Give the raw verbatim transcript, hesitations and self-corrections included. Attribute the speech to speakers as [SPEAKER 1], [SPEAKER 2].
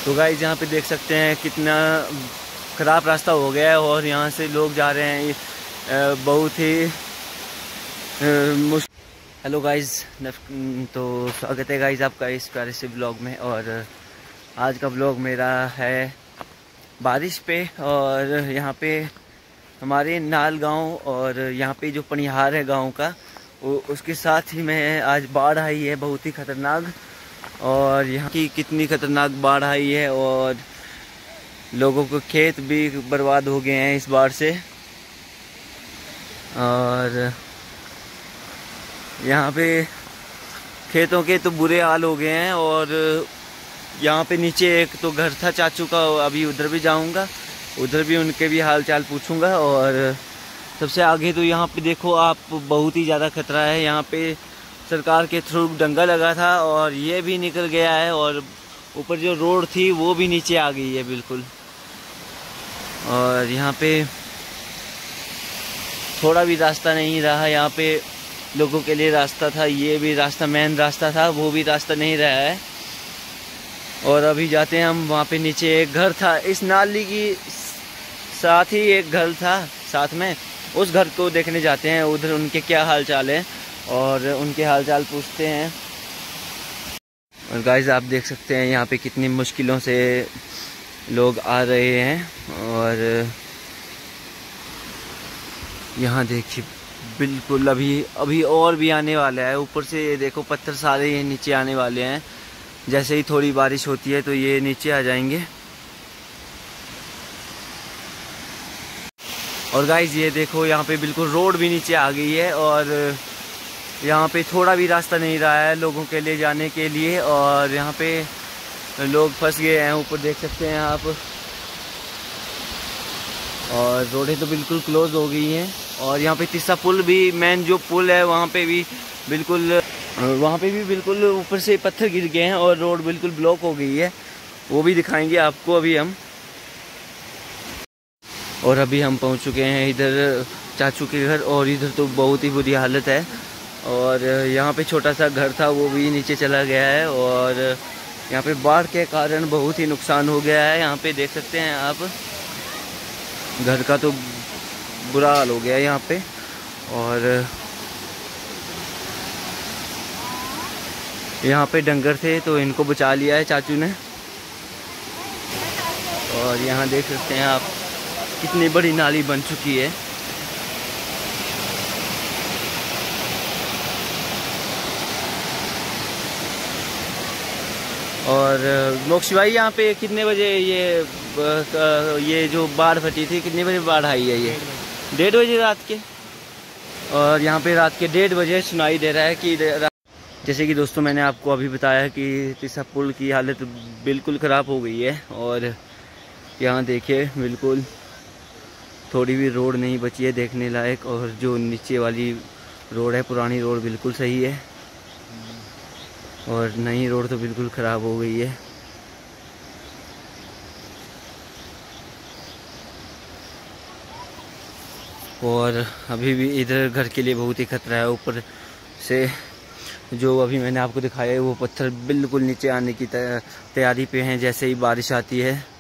[SPEAKER 1] तो गाइस यहाँ पे देख सकते हैं कितना ख़राब रास्ता हो गया है और यहाँ से लोग जा रहे हैं बहुत ही मुश्किल। हेलो गाइस, तो स्वागत है गाइस आपका इस प्यारे से ब्लॉग में। और आज का ब्लॉग मेरा है बारिश पे। और यहाँ पे हमारे नाल गांव और यहाँ पे जो पनिहार है गांव का, वो उसके साथ ही में आज बाढ़ आई है बहुत ही ख़तरनाक। और यहाँ की कितनी ख़तरनाक बाढ़ आई है और लोगों को खेत भी बर्बाद हो गए हैं इस बाढ़ से। और यहाँ पे खेतों के तो बुरे हाल हो गए हैं। और यहाँ पे नीचे एक तो घर था चाचू का, अभी उधर भी जाऊँगा, उधर भी उनके भी हाल चाल पूछूंगा। और सबसे आगे तो यहाँ पे देखो आप, बहुत ही ज़्यादा खतरा है। यहाँ पे सरकार के थ्रू डंगा लगा था और ये भी निकल गया है। और ऊपर जो रोड थी वो भी नीचे आ गई है बिल्कुल। और यहाँ पे थोड़ा भी रास्ता नहीं रहा, यहाँ पे लोगों के लिए रास्ता था, ये भी रास्ता मेन रास्ता था, वो भी रास्ता नहीं रहा है। और अभी जाते हैं हम वहाँ पे नीचे। एक घर था इस नाली की साथ ही, एक घर था साथ में, उस घर को देखने जाते हैं, उधर उनके क्या हाल चाल है और उनके हाल चाल पूछते हैं। और गाइस आप देख सकते हैं यहाँ पे कितनी मुश्किलों से लोग आ रहे हैं। और यहाँ देखिए बिल्कुल अभी अभी और भी आने वाला है। ऊपर से ये देखो पत्थर सारे ये नीचे आने वाले हैं। जैसे ही थोड़ी बारिश होती है तो ये नीचे आ जाएंगे। और गाइस ये देखो यहाँ पे बिल्कुल रोड भी नीचे आ गई है और यहाँ पे थोड़ा भी रास्ता नहीं रहा है लोगों के लिए जाने के लिए। और यहाँ पे लोग फंस गए हैं, ऊपर देख सकते हैं आप। और रोडें तो बिल्कुल क्लोज हो गई हैं। और यहाँ पे तीसरा पुल भी, मेन जो पुल है वहाँ पे भी बिल्कुल वहाँ पे भी बिल्कुल ऊपर से पत्थर गिर गए हैं और रोड बिल्कुल ब्लॉक हो गई है। वो भी दिखाएंगे आपको अभी हम। और अभी हम पहुँच चुके हैं इधर चाचू के घर। और इधर तो बहुत ही बुरी हालत है। और यहाँ पे छोटा सा घर था वो भी नीचे चला गया है। और यहाँ पे बाढ़ के कारण बहुत ही नुकसान हो गया है। यहाँ पे देख सकते हैं आप, घर का तो बुरा हाल हो गया है यहाँ पे। और यहाँ पे डंगर थे तो इनको बचा लिया है चाचू ने। और यहाँ देख सकते हैं आप कितनी बड़ी नाली बन चुकी है। और मोक्षी भाई यहाँ पे कितने बजे ये ये जो बाढ़ फटी थी, कितने बजे बाढ़ आई है? ये डेढ़ बजे रात के। और यहाँ पे रात के डेढ़ बजे सुनाई दे रहा है कि, जैसे कि दोस्तों मैंने आपको अभी बताया कि तीसरा पुल की हालत बिल्कुल ख़राब हो गई है। और यहाँ देखिए बिल्कुल थोड़ी भी रोड नहीं बची है देखने लायक। और जो नीचे वाली रोड है, पुरानी रोड, बिल्कुल सही है। और नई रोड तो बिल्कुल ख़राब हो गई है। और अभी भी इधर घर के लिए बहुत ही खतरा है। ऊपर से जो अभी मैंने आपको दिखाया है वो पत्थर बिल्कुल नीचे आने की तैयारी पे हैं जैसे ही बारिश आती है।